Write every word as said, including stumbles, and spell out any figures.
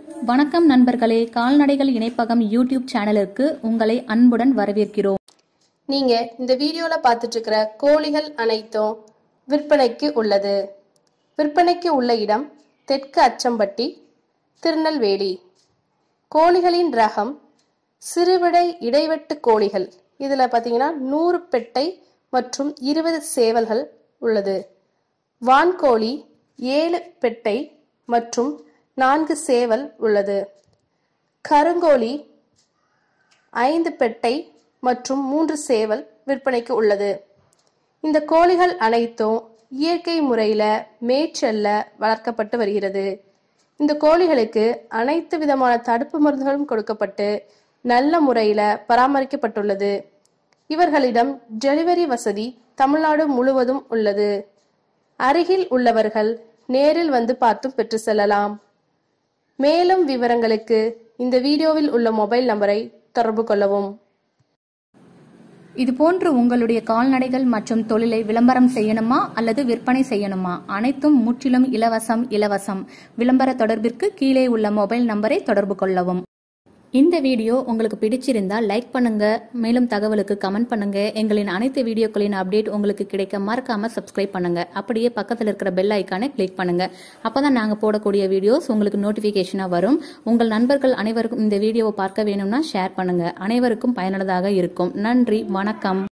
வணக்கம் நண்பர்களே, கால்நடைகள் இணைப்பகம் யூடியூப் சேனலுக்கு உங்களை அன்புடன் வரவேற்கிறோம். நீங்க இந்த வீடியோல பார்த்துட்டு இருக்கிற கோழிகள் அனைத்தும் விற்பனைக்கு உள்ளது. விற்பனைக்கு உள்ள இடம் தெற்கு அச்சம்பட்டி, திருநெல்வேலி. கோழிகளின் ரகம் சிறுவிடை இடைவெட்டு கோழிகள். இதுல பாத்தீங்கன்னா நூறு பெட்டை மற்றும் இருபது சேவல்கள் உள்ளது. வான்கோழி ஏழு பெட்டை மற்றும் நான்கு சேவல் உள்ளது. கருங்கோழி ஐந்து பெட்டை மற்றும் மூன்று சேவல் விற்பனைக்கு உள்ளது. இந்த கோழிகள் அனைத்தும் இயற்கை முறையில மேய்ச்சல்ல வளர்க்கப்பட்டு வருகிறது. இந்த கோழிகளுக்கு அனைத்து விதமான தடுப்பு மருந்துகளும் கொடுக்கப்பட்டு நல்ல முறையில பராமரிக்கப்பட்டுள்ளது. இவர்களிடம் டெலிவரி வசதி தமிழ்நாடு முழுவதும் உள்ளது. அருகில் உள்ளவர்கள் நேரில் வந்து பார்த்தும் பெற்று செல்லலாம். மேலும் விவரங்களுக்கு இந்த வீடியோவில் உள்ள மொபைல் நம்பரை தொடர்பு கொள்ளவும். இதுபோன்று உங்களுடைய கால்நடைகள் மற்றும் தொழிலை விளம்பரம் செய்யணுமா அல்லது விற்பனை செய்யணுமா? அனைத்தும் முற்றிலும் இலவசம் இலவசம். விளம்பர தொடர்பிற்கு கீழே உள்ள மொபைல் நம்பரை தொடர்பு கொள்ளவும். இந்த வீடியோ உங்களுக்கு பிடிச்சிருந்தா லைக் பண்ணுங்க. மேலும் தகவலுக்கு கமெண்ட் பண்ணுங்க. எங்களின் அனைத்து வீடியோக்களின் அப்டேட் உங்களுக்கு கிடைக்க மறக்காம சப்ஸ்கிரைப் பண்ணுங்க. அப்படியே பக்கத்தில் இருக்கிற பெல் ஐக்கானை கிளிக் பண்ணுங்க. அப்பதான் நாங்க போடக்கூடிய வீடியோஸ் உங்களுக்கு நோட்டிபிகேஷனா வரும். உங்கள் நண்பர்கள் அனைவருக்கும் இந்த வீடியோவை பார்க்க வேணும்னா ஷேர் பண்ணுங்க. அனைவருக்கும் பயனுள்ளதாக இருக்கும். நன்றி, வணக்கம்.